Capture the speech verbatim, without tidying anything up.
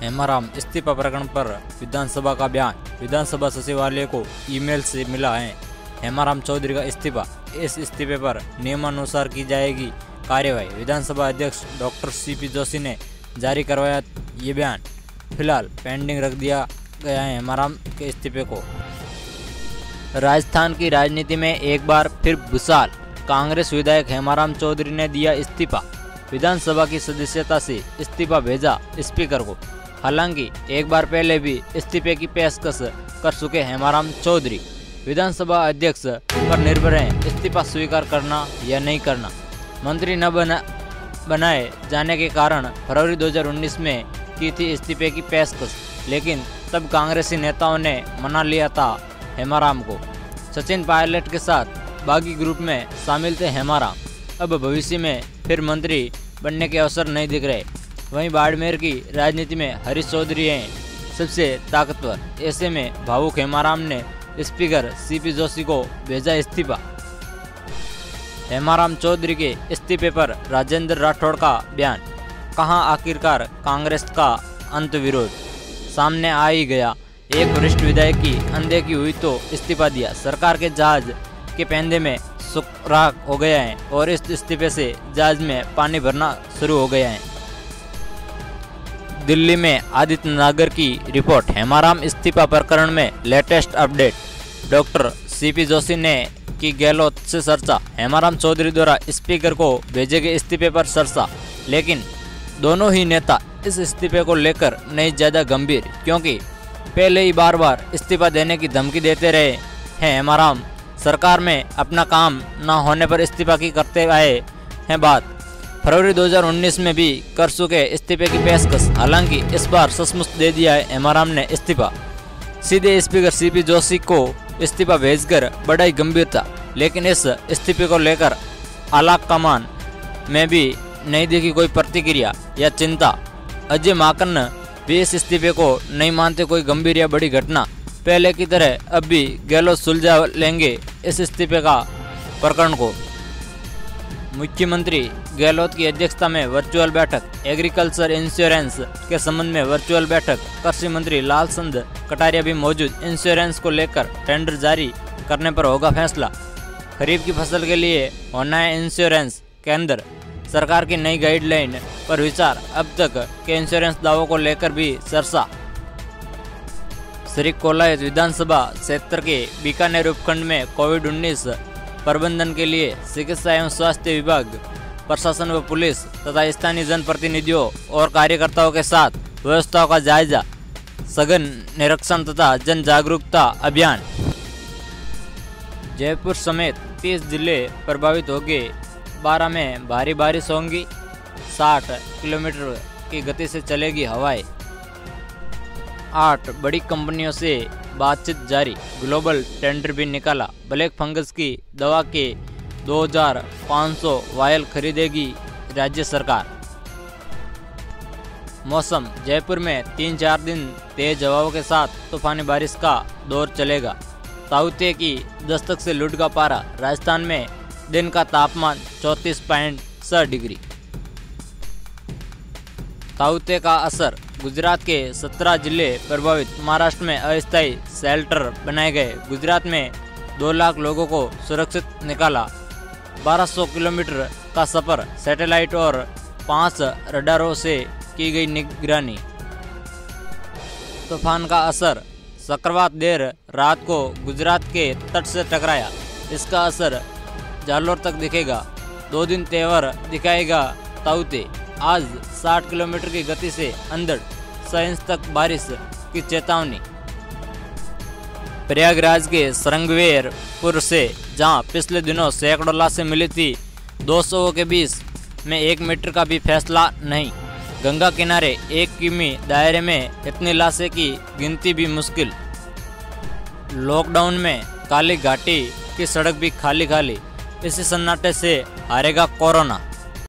हेमाराम इस्तीफा प्रकरण पर विधानसभा का बयान। विधानसभा सचिवालय को ईमेल से मिला है हेमाराम चौधरी का इस्तीफा। इस इस्तीफे पर नियमानुसार की जाएगी कार्यवाही। विधानसभा अध्यक्ष डॉक्टर सीपी जोशी ने जारी करवाया ये बयान। फिलहाल पेंडिंग रख दिया गया है हेमाराम के इस्तीफे को। राजस्थान की राजनीति में एक बार फिर भूसाल। कांग्रेस विधायक हेमाराम चौधरी ने दिया इस्तीफा। विधानसभा की सदस्यता से इस्तीफा भेजा स्पीकर को। हालांकि एक बार पहले भी इस्तीफे की पेशकश कर चुके हेमाराम चौधरी। विधानसभा अध्यक्ष पर निर्भर है इस्तीफा स्वीकार करना या नहीं करना। मंत्री न बना बनाए जाने के कारण फरवरी दो हज़ार उन्नीस में की थी इस्तीफे की पेशकश, लेकिन तब कांग्रेसी नेताओं ने मना लिया था हेमाराम को। सचिन पायलट के साथ बागी ग्रुप में शामिल थे हेमाराम। अब भविष्य में फिर मंत्री बनने के अवसर नहीं दिख रहे। वहीं बाड़मेर की राजनीति में हरीश चौधरी हैं सबसे ताकतवर। ऐसे में भावुक हेमाराम ने स्पीकर सीपी जोशी को भेजा इस्तीफा। हेमाराम चौधरी के इस्तीफे पर राजेंद्र राठौड़ का बयान। कहां आखिरकार कांग्रेस का अंत विरोध सामने आ ही गया। एक वरिष्ठ विधायक की अनदेखी हुई तो इस्तीफा दिया। सरकार के जहाज के पेंदे में सुराख हो गया है और इस इस्तीफे से जहाज में पानी भरना शुरू हो गया है। दिल्ली में आदित्य नागर की रिपोर्ट। हेमाराम इस्तीफा प्रकरण में latest update. Doctor C P Joshi ने की गहलोत से चर्चा। हेमाराम चौधरी द्वारा स्पीकर को भेजे गए इस्तीफे पर चर्चा, लेकिन दोनों ही नेता इस इस्तीफे को लेकर नहीं ज्यादा गंभीर, क्योंकि पहले ही बार बार इस्तीफा देने की धमकी देते रहे हैं हेमाराम। सरकार में अपना काम न होने पर इस्तीफा की करते आए हैं बात। फरवरी दो हज़ार उन्नीस में भी कर चुके इस्तीफे की पेशकश। हालांकि इस बार सचमुच दे दिया है हेमाराम ने इस्तीफा। सीधे स्पीकर सीपी जोशी को इस्तीफा भेजकर बड़ा ही गंभीर था, लेकिन इस इस्तीफे को लेकर आलाकमान में भी नहीं दिखी कोई प्रतिक्रिया या चिंता। अजय माकन भी इस इस्तीफे को नहीं मानते कोई गंभीर या बड़ी घटना। पहले की तरह अब भी गहलोत सुलझा लेंगे इस इस्तीफे का प्रकरण को। मुख्यमंत्री गहलोत की अध्यक्षता में वर्चुअल बैठक। एग्रीकल्चर इंश्योरेंस के संबंध में वर्चुअल बैठक। कृषि मंत्री लालचंद कटारिया भी मौजूद। इंश्योरेंस को लेकर टेंडर जारी करने पर होगा फैसला। खरीफ की फसल के लिए होना है इंश्योरेंस। केंद्र सरकार की नई गाइडलाइन पर विचार। अब तक के इंश्योरेंस दावों को लेकर भी चर्चा। श्रीकोलायत विधानसभा क्षेत्र के बीकानेर उपखंड में कोविड उन्नीस प्रबंधन के लिए चिकित्सा एवं स्वास्थ्य विभाग, प्रशासन व पुलिस तथा स्थानीय जनप्रतिनिधियों और कार्यकर्ताओं के साथ व्यवस्थाओं का जायजा, सघन निरीक्षण तथा जन जागरूकता अभियान। जयपुर समेत तीस जिले प्रभावित होंगे। बारह में भारी बारिश होंगी। साठ किलोमीटर की गति से चलेगी हवाएं। आठ बड़ी कंपनियों से बातचीत जारी। ग्लोबल टेंडर भी निकाला। ब्लैक फंगस की दवा के दो हज़ार पाँच सौ वायल खरीदेगी राज्य सरकार। मौसम। जयपुर में तीन चार दिन तेज हवाओं के साथ तूफानी बारिश का दौर चलेगा। ताउते की दस्तक से लुढ़ का पारा। राजस्थान में दिन का तापमान चौंतीस पॉइंट छह डिग्री। ताउते का असर। गुजरात के सत्रह जिले प्रभावित। महाराष्ट्र में अस्थायी शेल्टर बनाए गए। गुजरात में दो लाख लोगों को सुरक्षित निकाला। बारह सौ किलोमीटर का सफर। सैटेलाइट और पांच रडारों से की गई निगरानी। तूफान का असर। चक्रवात देर रात को गुजरात के तट से टकराया। इसका असर जालोर तक दिखेगा। दो दिन तेवर दिखाएगा ताउते। आज साठ किलोमीटर की गति से अंदर छह इंच तक बारिश की चेतावनी। प्रयागराज के श्रृंगवेरपुर से जहां पिछले दिनों सैकड़ों लाशें मिली थी, दो सौ के बीच में एक मीटर का भी फैसला नहीं। गंगा किनारे एक किमी दायरे में इतनी लाशें की गिनती भी मुश्किल। लॉकडाउन में काली घाटी की सड़क भी खाली खाली। इसी सन्नाटे से हारेगा कोरोना।